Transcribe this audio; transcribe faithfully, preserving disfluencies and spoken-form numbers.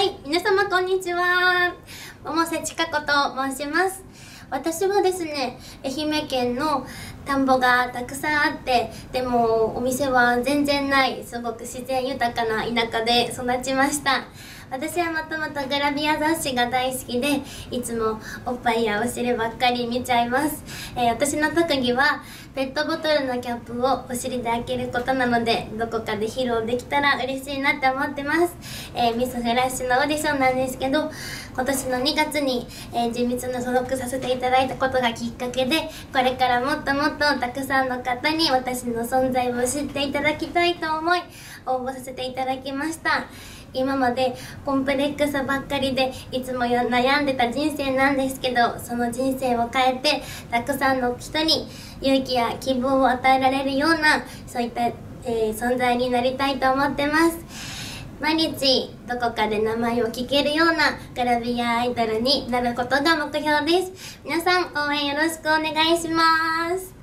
い、皆様こんにちは。百瀬千佳子と申します。私はですね、愛媛県の田んぼがたくさんあって、でもお店は全然ない、すごく自然豊かな田舎で育ちました。私はもともとグラビア雑誌が大好きで、いつもおっぱいやお尻ばっかり見ちゃいます。えー、私の特技はペットボトルのキャップをお尻で開けることなので、どこかで披露できたら嬉しいなって思ってます。えー、ミスフラッシュのオーディションなんですけど、今年のにがつに、えー、純蜜の所属させていただいたことがきっかけで、これからもっともっとたくさんの方に私の存在を知っていただきたいと思い、応募させていただきました。今までコンプレックスばっかりでいつも悩んでた人生なんですけど、その人生を変えてたくさんの人に勇気や希望を与えられるような、そういった、えー、存在になりたいと思ってます。毎日どこかで名前を聞けるようなグラビアアイドルになることが目標です。皆さん応援よろしくお願いします。